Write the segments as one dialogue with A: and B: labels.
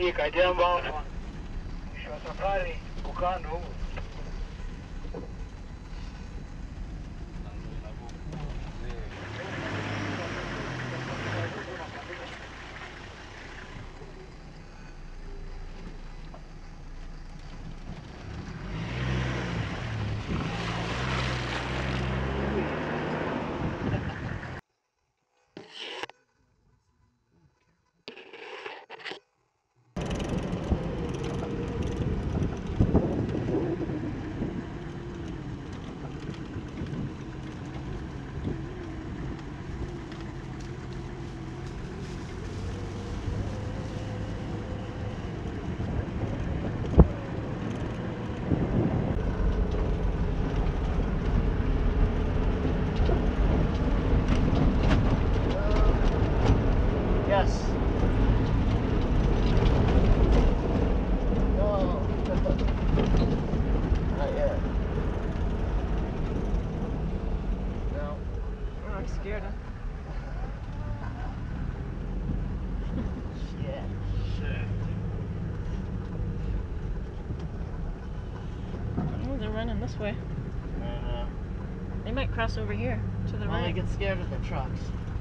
A: Kajamba hapa. Mwisho wa safari ukando huu. Yes. No. Not yet. No.
B: Oh, I'm scared.
A: Shit.
B: Oh, they're running this way.
A: And,
B: They might cross over here to the
A: well,
B: right.
A: they get scared of the trucks.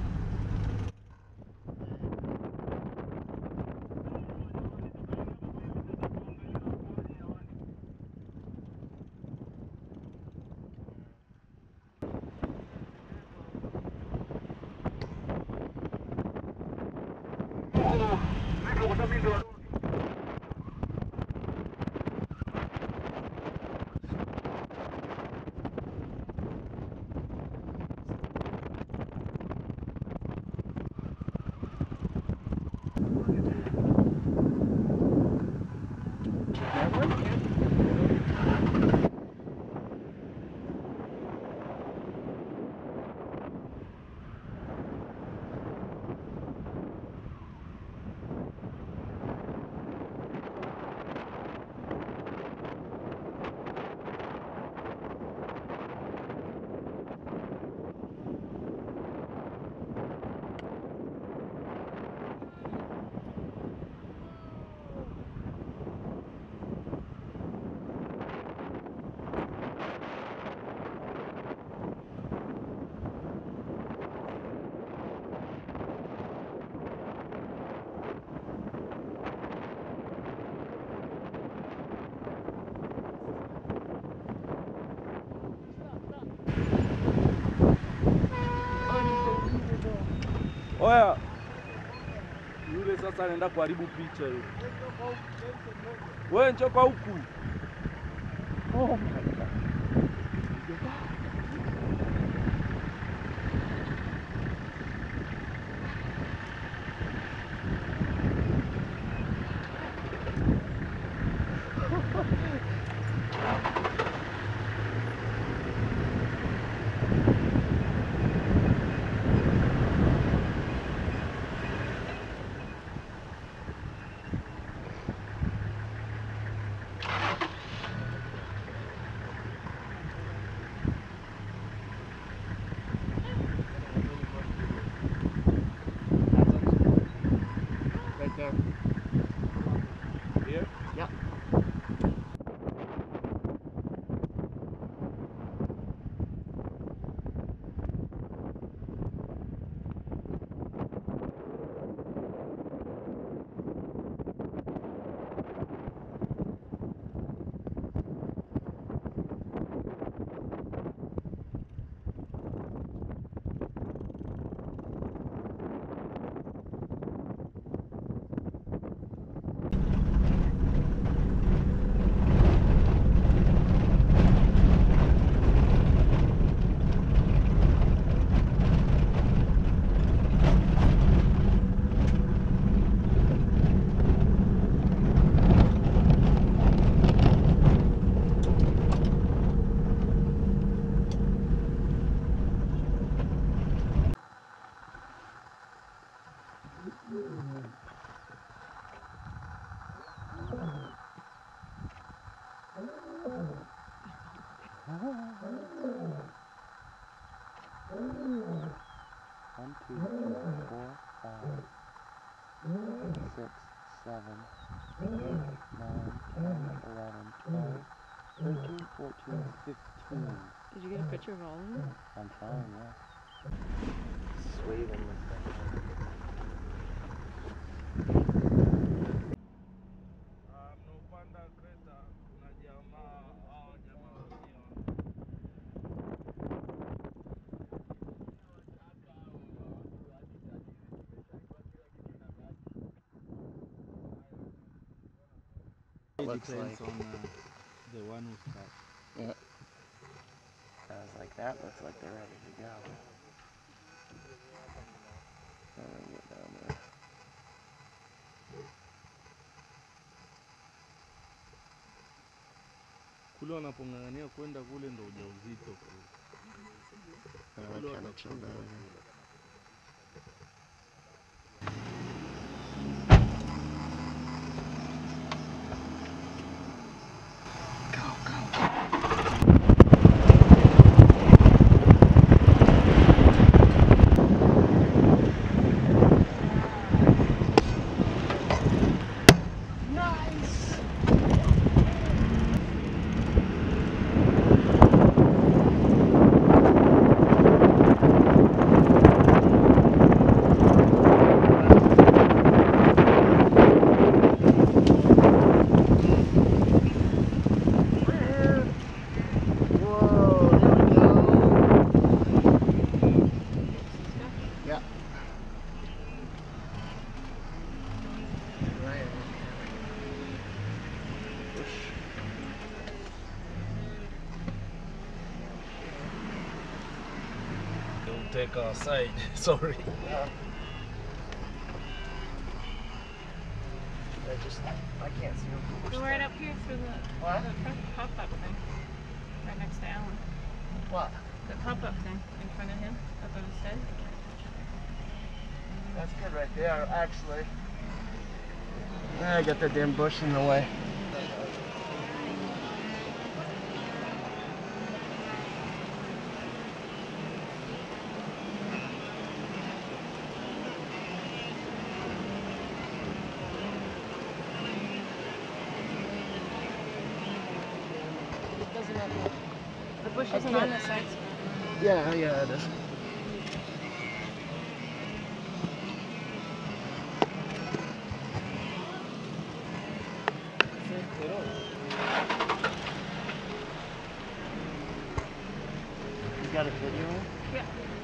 C: Oya, yule sasa anaenda kuharibu picha hiyo. Wewe njoo kwa huku. Oh my God.
A: Right there.
C: Here?
A: Yep.
C: One, two, three, four, five, six,
D: 7, 8, 9, 10, 11, 12, 13, 14, 15.
B: Did you get a picture of all of them?
D: I'm trying, yeah. Sway them with that.
C: It
D: Looks
C: depends
D: like
C: on the one who's cut.
D: yeah. I was like, that looks like they're ready to go. So let me get down there.
C: Kule wanapong'ang'ania kwenda kule ndo ujauzito kule.
D: They're kind of chill down here.
C: Don't take our side, sorry.
D: I can't see them.
B: Go right up here for the pop-up thing. Right next to Alan.
D: What?
B: The pop-up thing in front of him, up on his head.
D: That's good right there, actually. I got that damn bush in the way.
B: The bush isn't on the side.
D: Yeah, it is. You got a video?
B: Yeah.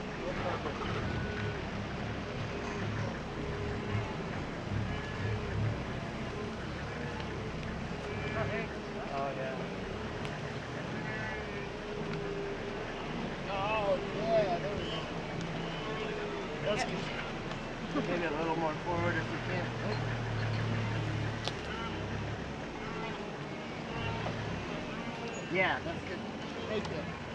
D: Oh, yeah. Oh, yeah, there we go. That's good. Maybe a little more forward if you can. Yeah, that's good. Right there.